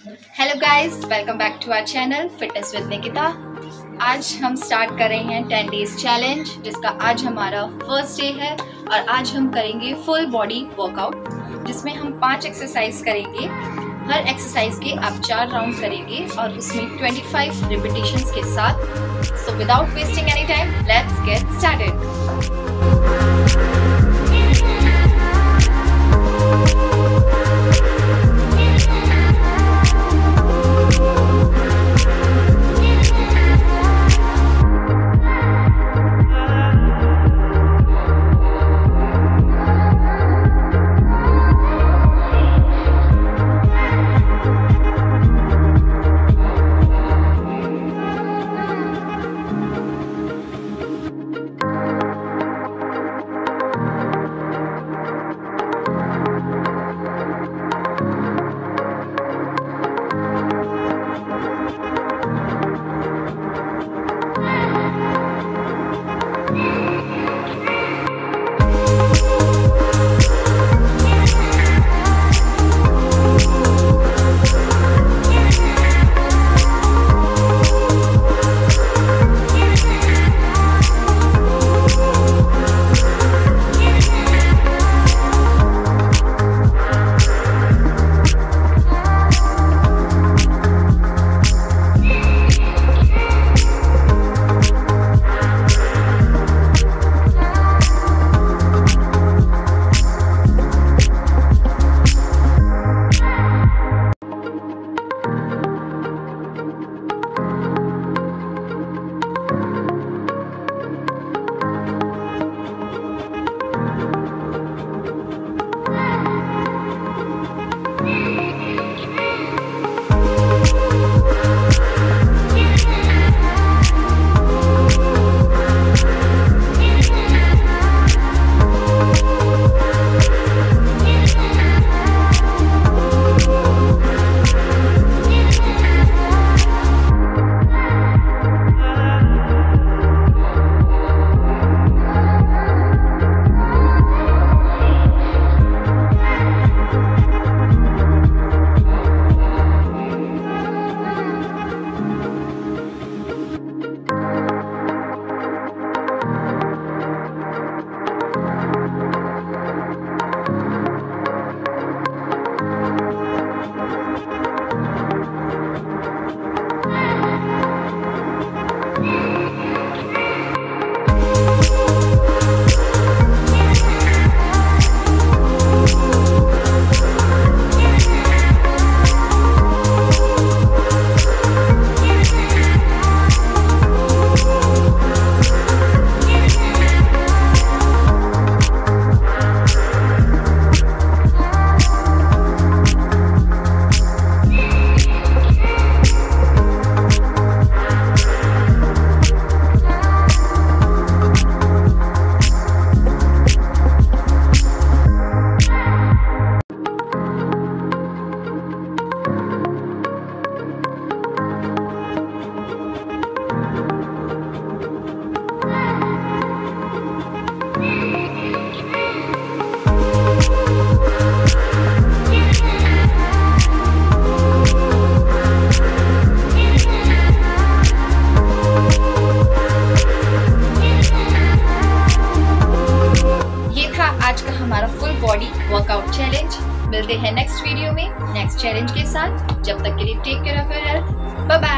Hello guys, welcome back to our channel fitness with Nikita. आज हम start कर रहे हैं 10 डेज चैलेंज, जिसका आज हमारा फर्स्ट डे है और आज हम करेंगे फुल बॉडी वर्कआउट, जिसमें हम 5 एक्सरसाइज करेंगे। हर एक्सरसाइज के आप 4 राउंड करेंगे और उसमें 25 रिपीटेशंस के साथ। So without wasting any time, let's get started. आज का हमारा फुल बॉडी वर्कआउट चैलेंज। मिलते हैं नेक्स्ट वीडियो में नेक्स्ट चैलेंज के साथ। जब तक के लिए take care of your health. Bye bye.